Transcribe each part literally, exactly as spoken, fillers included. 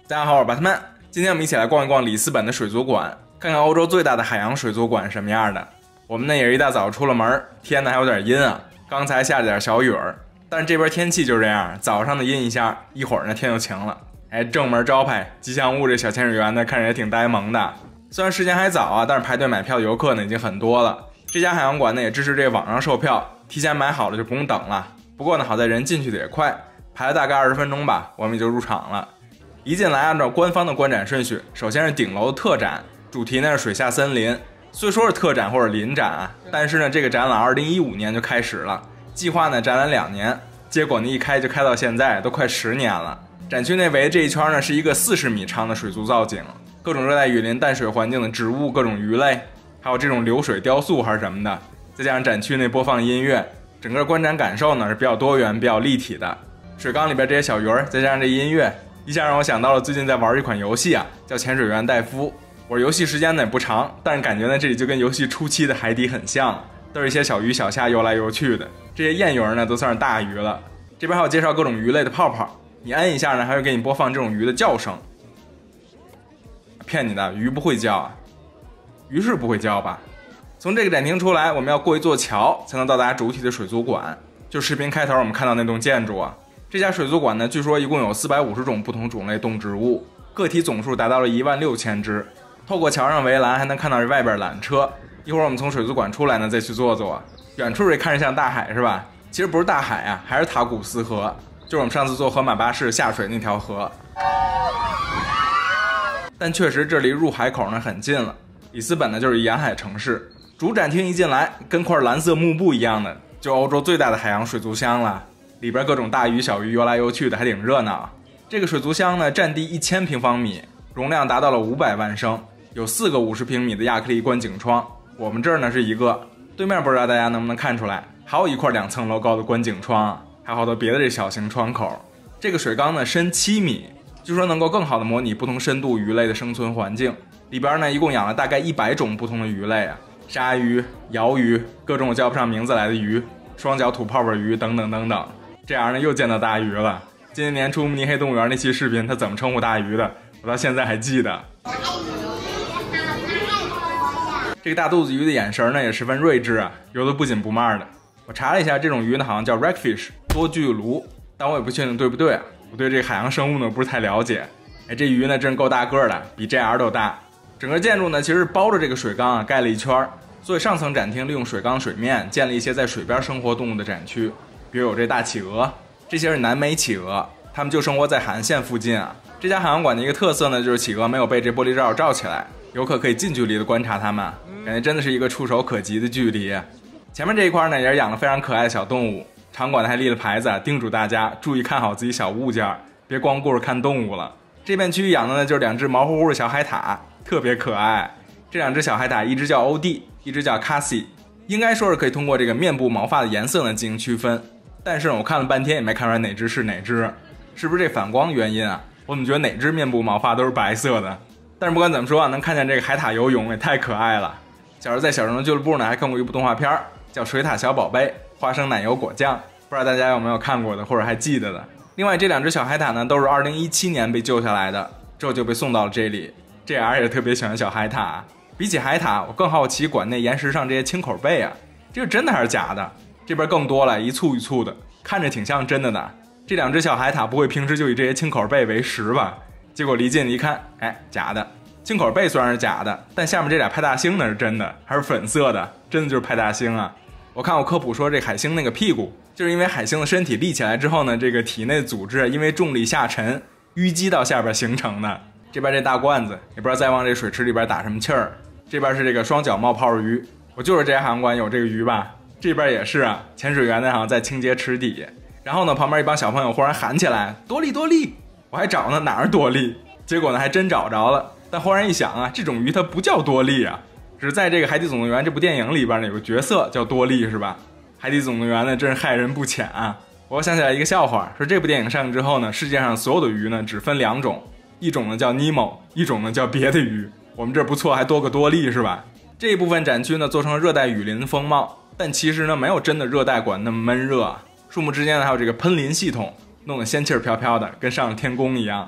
大家好，我是巴特曼。今天我们一起来逛一逛里斯本的水族馆，看看欧洲最大的海洋水族馆是什么样的。我们呢也是一大早出了门，天呢还有点阴啊，刚才下了点小雨儿，但是这边天气就是这样，早上的阴一下，一会儿呢天就晴了。哎，正门招牌吉祥物这小潜水员呢看着也挺呆萌的。虽然时间还早啊，但是排队买票的游客呢已经很多了。这家海洋馆呢也支持这个网上售票，提前买好了就不用等了。不过呢好在人进去的也快，排了大概二十分钟吧，我们也就入场了。一进来按照官方的观展顺序，首先是顶楼的特展，主题呢是水下森林。虽说是特展或者临展啊，但是呢这个展览二零一五年就开始了，计划呢展览两年，结果呢一开就开到现在，都快十年了。展区内围的这一圈呢是一个四十米长的水族造景，各种热带雨林淡水环境的植物，各种鱼类，还有这种流水雕塑还是什么的，再加上展区内播放音乐，整个观展感受呢是比较多元比较立体的。水缸里边这些小鱼儿，再加上这音乐，一下让我想到了最近在玩一款游戏啊，叫潜水员戴夫。我游戏时间呢也不长，但是感觉呢这里就跟游戏初期的海底很像，都是一些小鱼小虾游来游去的。这些燕鱼呢都算是大鱼了。这边还有介绍各种鱼类的泡泡，你按一下呢还会给你播放这种鱼的叫声。骗你的，鱼不会叫啊，鱼是不会叫吧？从这个展厅出来，我们要过一座桥才能到达主体的水族馆，就视频开头我们看到那栋建筑啊。这家水族馆呢，据说一共有四百五十种不同种类动植物，个体总数达到了一万六千只。透过桥上围栏还能看到外边缆车。一会儿我们从水族馆出来呢，再去坐坐。远处也看着像大海是吧？其实不是大海啊，还是塔古斯河，就是我们上次坐河马巴士下水那条河。但确实这离入海口呢很近了。里斯本呢就是沿海城市，主展厅一进来跟块蓝色幕布一样的，就欧洲最大的海洋水族箱了。里边各种大鱼小鱼游来游去的，还挺热闹。这个水族箱呢占地一千平方米，容量达到了五百万升，有四个五十平米的亚克力观景窗，我们这儿呢是一个，对面不知道大家能不能看出来，还有一块两层楼高的观景窗，还有好多别的这小型窗口。这个水缸呢深七米，据说能够更好的模拟不同深度鱼类的生存环境。里边呢一共养了大概一百种不同的鱼类啊，鲨鱼、鳐鱼，各种我叫不上名字来的鱼，双脚吐泡泡鱼等等等等。这样呢又见到大鱼了。今年年初慕尼黑动物园那期视频他怎么称呼大鱼的，我到现在还记得。这个大肚子鱼的眼神呢也十分睿智啊，游得不紧不慢的。我查了一下，这种鱼呢好像叫 Redfish 多巨鲈，但我也不确定对不对啊，我对这个海洋生物呢不是太了解。哎，这鱼呢真够大个的，比 J R 都大。整个建筑呢其实包着这个水缸啊盖了一圈，所以上层展厅利用水缸水面建了一些在水边生活动物的展区，比如有这大企鹅，这些是南美企鹅，它们就生活在海岸线附近啊。这家海洋馆的一个特色呢就是企鹅没有被这玻璃罩罩起来，游客可以近距离的观察它们，感觉真的是一个触手可及的距离。前面这一块呢也是养了非常可爱的小动物，场馆还立了牌子叮嘱大家注意看好自己小物件，别光顾着看动物了。这片区域养的呢就是两只毛乎乎的小海獭，特别可爱。这两只小海獭一只叫欧弟，一只叫卡西，应该说是可以通过这个面部毛发的颜色呢进行区分，但是我看了半天也没看出来哪只是哪只，是不是这反光原因啊？我怎么觉得哪只面部毛发都是白色的？但是不管怎么说啊，能看见这个海獭游泳也太可爱了。小时候在小人的俱乐部呢还看过一部动画片叫《水獭小宝贝》，花生奶油果酱，不知道大家有没有看过的或者还记得的。另外这两只小海獭呢都是二零一七年被救下来的，之后就被送到了这里。J R 也特别喜欢小海獭，比起海獭我更好奇馆内岩石上这些青口贝啊，这是真的还是假的？这边更多了，一簇一簇的，看着挺像真的的。这两只小海獭不会平时就以这些青口贝为食吧？结果离近一看，哎，假的。青口贝虽然是假的，但下面这俩派大星呢是真的，还是粉色的，真的就是派大星啊。我看过科普说这海星那个屁股就是因为海星的身体立起来之后呢，这个体内组织因为重力下沉淤积到下边形成的。这边这大罐子也不知道再往这水池里边打什么气儿。这边是这个双脚冒泡鱼，我就是这家海洋馆有这个鱼吧。这边也是啊，潜水员呢好像在清洁池底。然后呢旁边一帮小朋友忽然喊起来多利多利，我还找呢哪儿多利，结果呢还真找着了。但忽然一想啊，这种鱼它不叫多利啊，只是在这个海底总动员这部电影里边呢有个角色叫多利是吧？海底总动员呢真是害人不浅啊。我想起来一个笑话，说这部电影上映之后呢，世界上所有的鱼呢只分两种，一种呢叫尼莫，一种呢叫别的鱼。我们这不错，还多个多利是吧？这一部分展区呢做成热带雨林风貌，但其实呢没有真的热带馆那么闷热啊。树木之间呢还有这个喷林系统，弄得仙气飘飘的，跟上了天宫一样。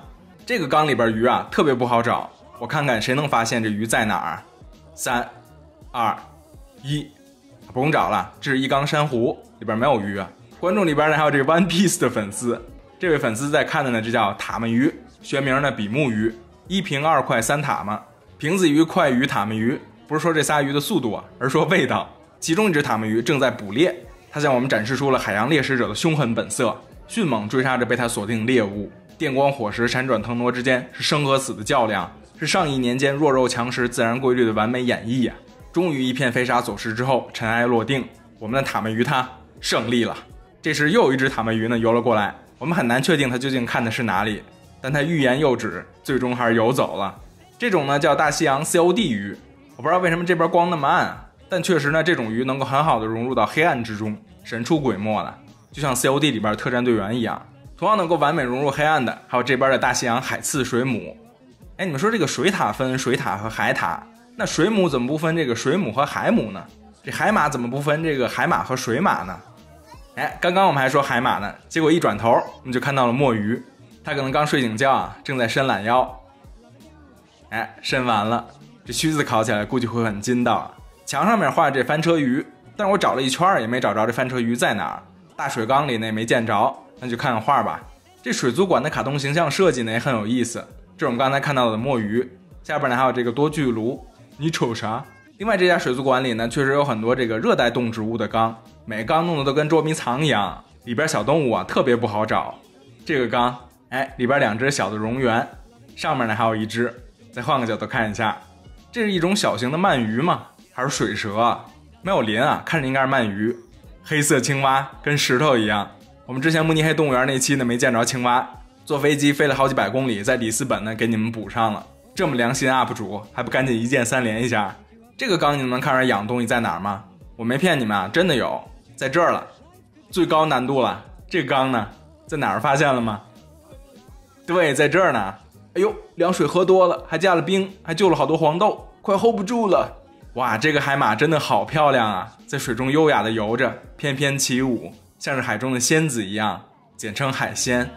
这个缸里边鱼啊特别不好找，我看看谁能发现这鱼在哪儿。三二一，不用找了，这是一缸珊瑚，里边没有鱼啊。观众里边呢还有这个 One Piece 的粉丝，这位粉丝在看的呢，这叫塔目鱼，学名呢比目鱼，一平二块三塔嘛，平子鱼、快鱼、塔目鱼，不是说这仨鱼的速度啊，而是说味道。其中一只塔目鱼正在捕猎，它向我们展示出了海洋猎食者的凶狠本色，迅猛追杀着被它锁定的猎物，电光火石、闪转腾挪之间是生和死的较量，是上亿年间弱肉强食自然规律的完美演绎啊！终于一片飞沙走石之后，尘埃落定，我们的塔目鱼它胜利了。这时又有一只塔目鱼呢游了过来，我们很难确定它究竟看的是哪里，但它欲言又止，最终还是游走了。这种呢叫大西洋 C O D 鱼，我不知道为什么这边光那么暗啊，但确实呢这种鱼能够很好的融入到黑暗之中，神出鬼没了，就像 C O D 里边特战队员一样。同样能够完美融入黑暗的还有这边的大西洋海刺水母。哎，你们说这个水獭分水獭和海獭，那水母怎么不分这个水母和海母呢？这海马怎么不分这个海马和水马呢？哎，刚刚我们还说海马呢，结果一转头我们就看到了墨鱼，它可能刚睡醒觉啊，正在伸懒腰。哎，伸完了，这须子烤起来估计会很筋道啊。墙上面画着这翻车鱼，但是我找了一圈也没找着这翻车鱼在哪儿，大水缸里呢也没见着，那就看看画吧。这水族馆的卡通形象设计呢也很有意思，这是我们刚才看到的墨鱼，下边呢还有这个多巨鲈，你瞅啥？另外这家水族馆里呢确实有很多这个热带动植物的缸，每个缸弄得都跟捉迷藏一样，里边小动物啊特别不好找。这个缸，哎，里边两只小的蝾螈，上面呢还有一只。再换个角度看一下，这是一种小型的鳗鱼吗？还是水蛇啊？没有鳞啊，看着应该是鳗鱼。黑色青蛙跟石头一样。我们之前慕尼黑动物园那期呢没见着青蛙，坐飞机飞了好几百公里，在里斯本呢给你们补上了。这么良心 U P 主还不赶紧一键三连一下。这个缸你们能看出来养东西在哪儿吗？我没骗你们啊，真的有，在这儿了，最高难度了。这个缸呢在哪儿发现了吗？对，在这儿呢。哎呦，凉水喝多了，还加了冰，还救了好多黄豆，快 hold 不住了。哇，这个海马真的好漂亮啊，在水中优雅的游着，翩翩起舞，像是海中的仙子一样，简称海鲜。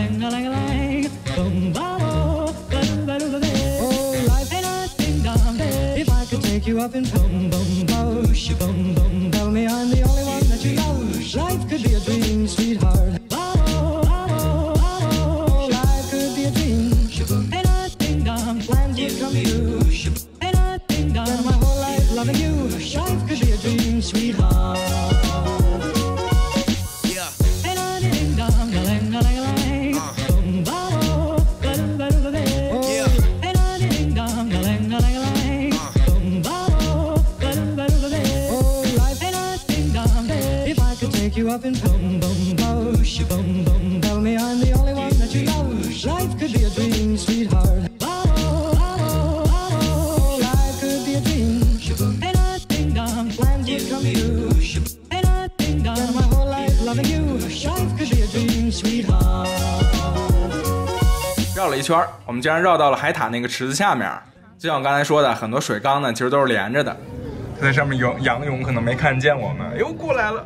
绕了一圈，我们竟然绕到了海獭那个池子下面。就像我刚才说的，很多水缸呢其实都是连着的。它在上面游仰泳，可能没看见我们。哎呦，过来了！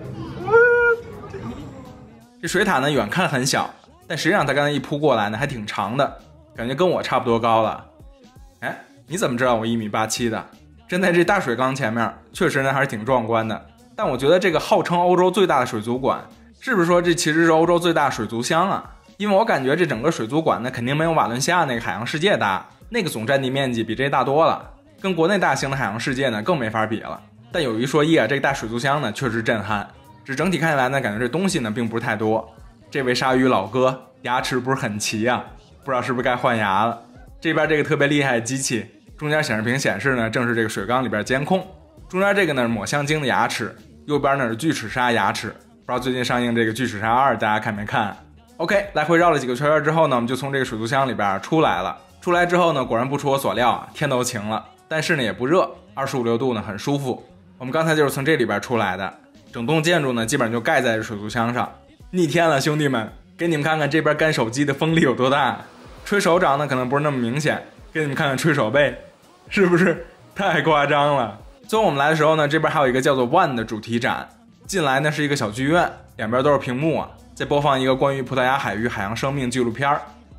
这水獭呢远看很小，但实际上它刚才一扑过来呢还挺长的，感觉跟我差不多高了。哎，你怎么知道我一米八七的？站在这大水缸前面，确实呢还是挺壮观的。但我觉得这个号称欧洲最大的水族馆，是不是说这其实是欧洲最大水族箱啊？因为我感觉这整个水族馆呢肯定没有瓦伦西亚那个海洋世界大，那个总占地面积比这大多了，跟国内大型的海洋世界呢更没法比了。但有一说一啊，这个大水族箱呢确实震撼，只整体看起来呢感觉这东西呢并不是太多。这位鲨鱼老哥牙齿不是很齐啊，不知道是不是该换牙了。这边这个特别厉害的机器，中间显示屏显示呢正是这个水缸里边监控，中间这个呢是抹香鲸的牙齿，右边呢是巨齿鲨牙齿。不知道最近上映这个巨齿鲨二大家看没看。 OK， 来回绕了几个圈圈之后呢，我们就从这个水族箱里边出来了。出来之后呢，果然不出我所料啊，天都晴了，但是呢也不热，二十五六度呢，很舒服。我们刚才就是从这里边出来的，整栋建筑呢基本上就盖在水族箱上。逆天了兄弟们，给你们看看这边干手机的风力有多大。吹手掌呢可能不是那么明显，给你们看看吹手背，是不是太夸张了？最后我们来的时候呢，这边还有一个叫做 One 的主题展，进来呢是一个小剧院，两边都是屏幕啊，在播放一个关于葡萄牙海域海洋生命纪录片。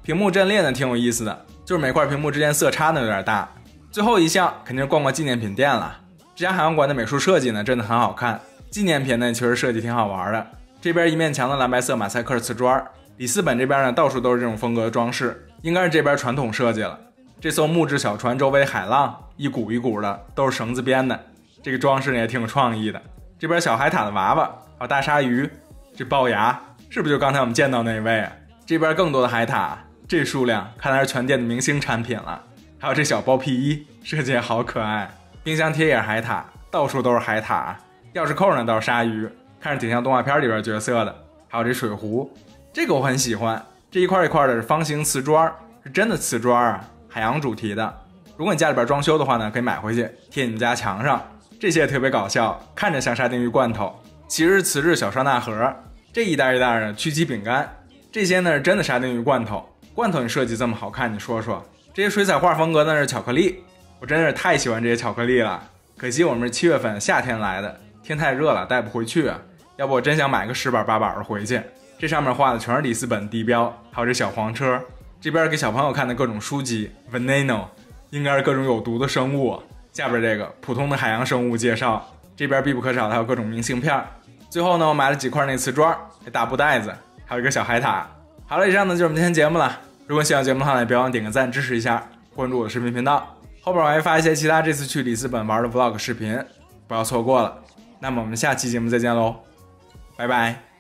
屏幕阵列呢挺有意思的，就是每块屏幕之间色差呢有点大。最后一项肯定是逛逛纪念品店了，这家海洋馆的美术设计呢真的很好看，纪念品呢其实设计挺好玩的。这边一面墙的蓝白色马赛克瓷砖，里斯本这边呢到处都是这种风格的装饰，应该是这边传统设计了。这艘木质小船周围海浪一股一股的，都是绳子编的，这个装饰呢也挺有创意的。这边小海獭的娃娃，还有大鲨鱼，这龅牙是不是就刚才我们见到那位啊？这边更多的海獭，这数量看来是全店的明星产品了。还有这小包屁衣，设计也好可爱。冰箱贴也是海獭，到处都是海獭。钥匙扣呢倒是鲨鱼，看着挺像动画片里边角色的。还有这水壶，这个我很喜欢，这一块一块的是方形瓷砖，是真的瓷砖啊，海洋主题的。如果你家里边装修的话呢，可以买回去贴你们家墙上。这些也特别搞笑，看着像沙丁鱼罐头，其实是瓷质小双纳盒。这一袋一袋的曲奇饼干，这些呢是真的沙丁鱼罐头。罐头你设计这么好看，你说说。这些水彩画风格呢是巧克力，我真的是太喜欢这些巧克力了。可惜我们是七月份夏天来的，天太热了带不回去啊，要不我真想买个十板八板的回去。这上面画的全是里斯本地标，还有这小黄车。这边给小朋友看的各种书籍 Veneno 应该是各种有毒的生物。下边这个普通的海洋生物介绍，这边必不可少的还有各种明信片。最后呢，我买了几块那瓷砖，这大布袋子，还有一个小海獭。好了，以上呢就是我们今天节目了。如果喜欢节目的话呢，别忘了点个赞支持一下，关注我的视频频道。后边我还发一些其他这次去里斯本玩的 vlog 视频，不要错过了。那么我们下期节目再见喽，拜拜。